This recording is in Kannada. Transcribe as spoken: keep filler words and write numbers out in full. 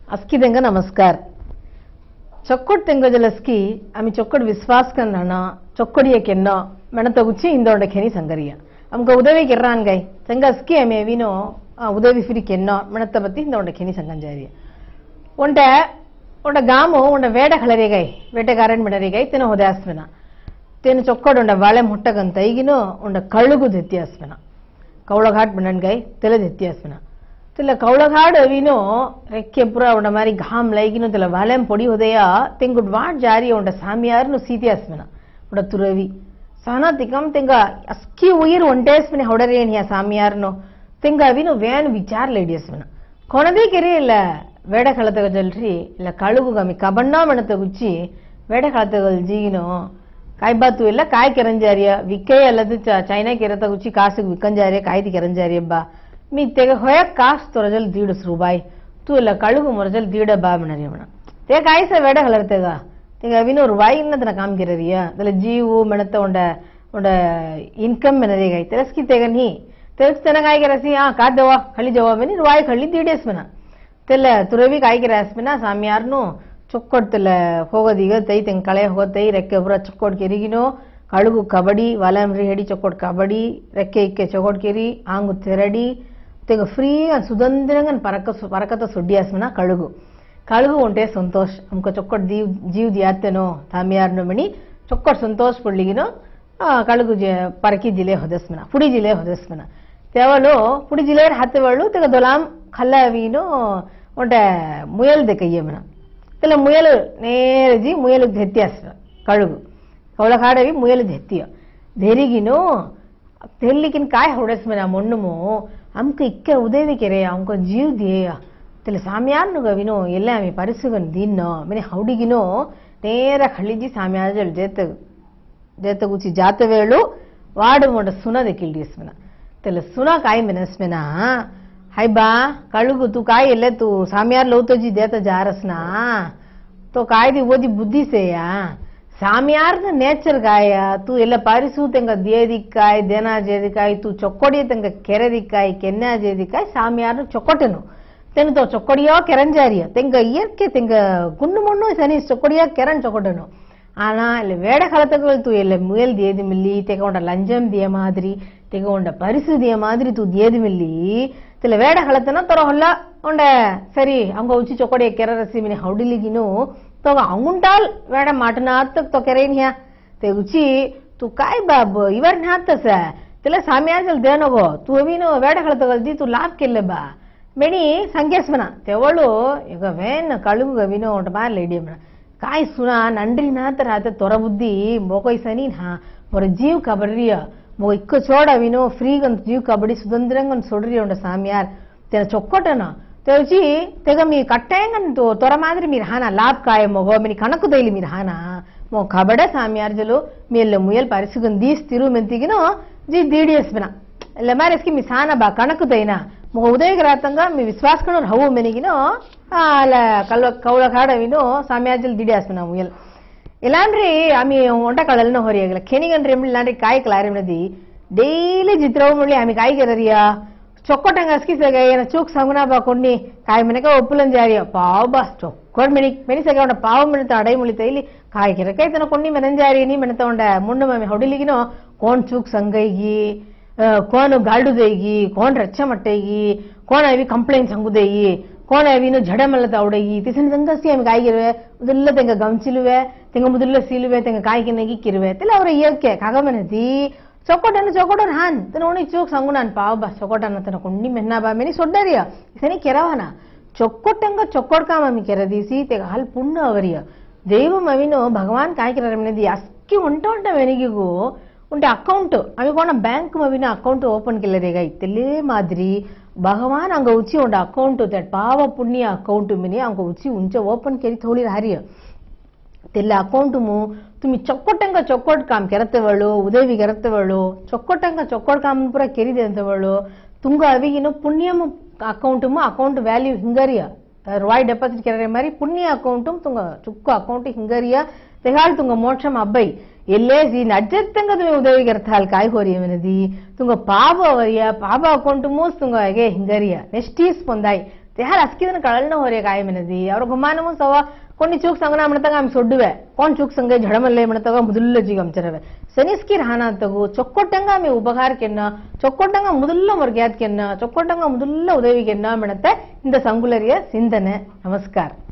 अस्की देंगा नमस्कार चौक्कट तेंगजलस्की आम्ही चौक्कट विश्वास करना चौक्कडिया केन्ना मेणत गुच्ची इंदोंड खेनी संगरिया हमको उदवी किर्रान गई तेंगस्की हमें विनो उदवी फिरी केन्ना मेणत बत्ती इंदोंड खेनी संगन जारिया उंटे उंटे गामो उंटे वेड खलरे गई वेटेगारन मेडरे गई तेनो होदास्मेना तेनो चौक्कट उंटे वाले मुट्टगंत ಈಗಿನೋ उंटे कळुगु देत्यास्मेना कौळघाट बनन गई तेले देत्यास्मेना तेला कौळघाट अविनो रेक्के पुरा उंड मारी घाम लैगिनो तेला वालेम पोडी होदया तेंगुड वाट जारी उंड सामियारनु सीतियास्मेना उंड तुरवी साना तिकम तेंगा अस्की उयर ಒಂಟೇಸ್ಮೆನೆ ಹೊಡರೇನಿಯ ಸಾಮಿಯಾರ್ನು ತೆಂಗ ಅವಿನು ವ್ಯಾನ್ ವಿಚಾರ ಲೇಡಿಯಸ್ಮೆನ ಕೊನದಿ ಕೆರೆ ಇಲ್ಲ ಬೇಡ ಕಳತಗ ಜಲ್ರಿ ಇಲ್ಲ ಕಳುಗು ಗಮಿ ಕಬಣ್ಣ ಮಣತ ಗುಚ್ಚಿ ಬೇಡ ಕಳತಗಲ್ ಜೀಗಿನೋ ಕಾಯ್ಬಾತು ಇಲ್ಲ ಕಾಯ್ ಕೆರಂಜಾರಿಯ ವಿಕ್ಕೈ ಅಲ್ಲದ ಚೈನಾ ಕೆರತ ಗುಚ್ಚಿ ಕಾಸು ವಿಕ್ಕಂಜಾರಿಯ ಕಾಯ್ದಿ ಕೆರಂಜಾರಿಯಬ್ಬ मी तेग होया कास तोरजल दीडस रुबाई तू इला कळुगु मोरजल दीड बा म्हणरी म्हणा ते कायसे वेड हलरतेगा तेग अविनो रुबाई इन्नदನ काम केररिया तले जीव म्हणत उंड उंड इनकम मनरे गई तेरस्की तेगनी तेरस तना काय केरसी आ का देवा खळी जवा मेनी रुबाई खळी दीडेस म्हणा तेले तुरवी काय केरास म्हणा सामियारनु चොක්කොಟ್ तेले ಹೋಗದೀಗ ತೈ ತೆಂ ಕಳೆ ಹೋಗತೈ ರೆಕ್ಕೆ ಪುರ ಚೊಕ್ಕೊಟ್ ಕೆರಿಗಿನೋ ಕಳುಗು ಕಬಡ್ಡಿ ವಾಲಂರಿ ಹೆಡಿ ಚೊಕ್ಕೊಟ್ ಕಬಡ್ಡಿ ರೆಕ್ಕೆ ಇಕ್ಕೆ ಚೊಕ್ಕೊಟ್ ಕೆರಿ ಆಂಗು ತೆರಡಿ तेग फ्री सुदंद्रंगन परक परकत सुड्डियास्मना कळुगु कळुगु उंटे संतोष हमको चौक्कट जीव जीव दियातेनो थामियारनो मणि चौक्कट संतोष पडलिगिनो कळुगु परकी जिले होदस्मना पुडी जिले होदस्मना तेवलो पुडी जिले हातेवळु तेग दोलाम खल्लावीनो उंटे मुयल देकयमना तेला मुयल नेरजी मुयल धेत्यास्मना कळुगु कौळखाडवी मुयल धेत्तिय धेरिगिनो तेल्लिकिन काय होडस्मना मोन्नुमो हमको इक्के उदवी केरे हमको जीव दिया तेले सामियारनु गविनो ಎಲ್ಲ ಆಮಿ ಪರಿಸುಗನ್ ದಿನ್ನೋ ಮನೆ ಹೌಡಿಗಿನೋ ನೇರ ಖಳಿಜಿ ಸಾಮಿಯಾಜಲ್ ಜೇತ ಜೇತ ಗುಚಿ ಜಾತವೇಳು ವಾಡು ಮೊಡ ಸುನದೆ ಕಿಲ್ಡಿಸ್ಮನ तेले सुना काय मनस्मेना हाय बा कळुगु तू काय एले तू सामियार लवतो जी देत जारसना तो काय दी ओदी बुद्धि से या सामियार न नेचर गाया तू ಎಲ್ಲ ಪಾರಿಸು ತೆಂಗ ದಿಯದಿಕಾಯ ದೇನಾ ಜೇದಿಕಾಯ तू ಚೊಕ್ಕೊಡಿ ತೆಂಗ ಕೆರೆದಿಕಾಯ ಕೆನ್ನಾ ಜೇದಿಕಾಯ ಸಾಮಿಯಾರನು ಚೊಕ್ಕೊಟನು ತೆಂಗ ತೋ ಚೊಕ್ಕೊಡಿಯೋ ಕೆರಂಜಾರಿಯ ತೆಂಗ ಇಯರ್ಕೆ ತೆಂಗ ಗುಂಡು ಮಣ್ಣು ಸನಿ ಚೊಕ್ಕೊಡಿಯ ಕೆರನ್ ಚೊಕ್ಕೊಟನು ಆನಾ ಇಲ್ಲಿ ಬೇಡ ಕಳತಗಳು तू ಎಲ್ಲ ಮುಯಲ್ ದಿಯದಿ ಮಿಲ್ಲಿ ತೆಗ ಉಂಡ ಲಂಜಂ ದಿಯ ಮಾದರಿ ತೆಗ ಉಂಡ ಪರಿಸು ದಿಯ ಮಾದರಿ तू ದಿಯದಿ ಮಿಲ್ಲಿ ತೆಲ ಬೇಡ ಕಳತನ ತರೋ ಹೊಲ್ಲ ಉಂಡ ಸರಿ ಅಂಗ ಉಚಿ ಚೊಕ್ಕೊಡಿಯ ಕೆರರಸಿ ಮಿನಿ ಹೌಡಿಲಿಗಿನು तो अंगुंटाल वेड़ा माटनात तो करेनिया ते उची तू काय बाब इवर नातस तेला सामियाजल देनोगो तू अविनो वेड़ा हळतगल्दी तू लाभ केले बा मेणी संगेस्मना तेवळु ಈಗ ವೇನ್ ಕಳುಗು ಅವಿನೋ ಉಂಟ ಬಾ ಲೇಡಿಯಮನ काय सुना नंड्री नात रात तोर बुद्धि मोकोइसनी हा मोर जीव कबरिया मो इक्को छोड़ अविनो फ्री गन जीव कबड्डी सुदंद्रंगन सोड्री उंड सामियार तेना चొక్కొటना तेजी तेग मी कट्टायंगन तो तोर मादरी मी हाना लाभ काय मोगो मी कणकु दैली मी हाना मो कबडे सामियार्जलो मेल मुयल परिसुगन दीस तिरु ಮೆಂತಿಗಿನೋ जी दीडीएस्मना ಎಲ್ಲ ಮಾರೆಸ್ಕಿ मी साना बा कणकु दैना मो उदय रातंगा मी विश्वास कणो हवु मेनिगिनो ಅಲ ಕಳ್ಳ ಕೌಳಖಾಡವಿನೋ ಸಾಮಿಯಾರ್ಜಲ್ दीडीएस्मना मुयल ಇಲ್ಲಾಂದ್ರೆ ಆಮಿ ಒಂಟ ಕಳಲ್ನ ಹೊರಿಯಾಗಲ್ಲ ಕೆನಿಗನ್ರೆ ಇಲ್ಲಾಂದ್ರೆ ಕಾಯಿ ಕ್ಲಾರಿಮನದಿ ಡೈಲಿ ಚಿತ್ರವು ಮುಳ್ಳಿ ಆಮಿ ಕಾಯಿ ಕೆರರಿಯಾ चौक्कोटंग अस्की सगे येना चूक संगना बा कोन्नी काय मने का ओपुलन जारिया पाव बा चौक्कोट मेनी मेनी सगे उंड पाव मेनी अडई मुळि तैली काय केरके तन कोन्नी मनन जारी नी मनत उंड मुंड ममे होडिलिगिनो कोन चूक संगैगी कोन गाल्डु देगी कोन रच्च मट्टेगी कोन अवी कंप्लेंट संगुदेगी कोन अवीनो झडमल्ल तवडेगी तिसन संगसी आमि काय गिरवे उदल्ल तेंग गमचिलुवे तेंग मुदल्ल सीलुवे तेंग काय किनेगी किरवे तेला ಅವರ ಏಕೆ ಕಾಗಮನದಿ चौकोटन चौकोटन हान तन ओणी चूक संगुनान पाव बा चौकोटन तन कोन्नी मेन्ना बा मेनी सोड्डरिया इसनी केरावाना चौकोटंग चौकोट काम आमी केरदीसी तेग हल पुण्य अवरिय देवम अविनो भगवान काय केरमनेदी अस्की उंट उंट वेनिगिगो उंटे अकाउंट आमी कोण बैंक मविना अकाउंट ओपन केलरेगा इतले मादरी भगवान अंग उची उंड अकाउंट तेट पाव पुण्य अकाउंट मिनी अंग उची उंच ओपन केरी थोडी हारिय तेल्ले अकाउंट मु तुम्ही चौक्कोटंग चौक्कोट काम केरतवळु उदवी केरतवळु चौक्कोटंग चौक्कोट काम पूरा केरिदे ಅಂತವಳು ತುಂಗ ಅವಿಗಿನ ಪುಣ್ಯಮ ಅಕೌಂಟ್ ಮು ಅಕೌಂಟ್ ವ್ಯಾಲ್ಯೂ ಹಿಂಗರಿಯ ರೂಪಾಯಿ ಡೆಪಾಸಿಟ್ ಕೆರರೆ ಮಾರಿ ಪುಣ್ಯ ಅಕೌಂಟ್ ತುಂಗ ಚುಕ್ಕ ಅಕೌಂಟ್ ಹಿಂಗರಿಯ ತೆಗಾಲ್ ತುಂಗ ಮೋಕ್ಷಮ ಅಬ್ಬೈ ಎಲ್ಲೇಸಿ ನಜ್ಜತ್ತಂಗ ತುಮಿ ಉದವಿ ಕೆರತಾಲ್ ಕಾಯಿ ಹೋರಿಯ ಮೆನದಿ ತುಂಗ ಪಾಪ ಅವರಿಯ ಪಾಪ ಅಕೌಂಟ್ ಮೂಸ್ ತುಂಗ ಹೇಗೆ ಹಿಂಗರಿಯ ನೆಸ್ಟೀಸ್ ಪೊಂದಾಯಿ ते ह्या अस्किदन कळलं हो रे काय म्हणती ಅವ್ರ ಗುಮಾನಮು ಸವ कोणी चूक सांगना म्हणता आम्ही सोडवे कोण चूक संगे झडमल्ले म्हणता मुदुल्ल जीग आमचरवे सनिस्की राहना तगो चొక్కొట్టంగా आम्ही उपकार केन्न चొక్కొట్టంగా मुदुल्ल मर्ग्याद केन्न चొక్కొట్టంగా मुदुल्ल उदवी केन्न म्हणते इंद संगुलरिय सिंधने नमस्कार.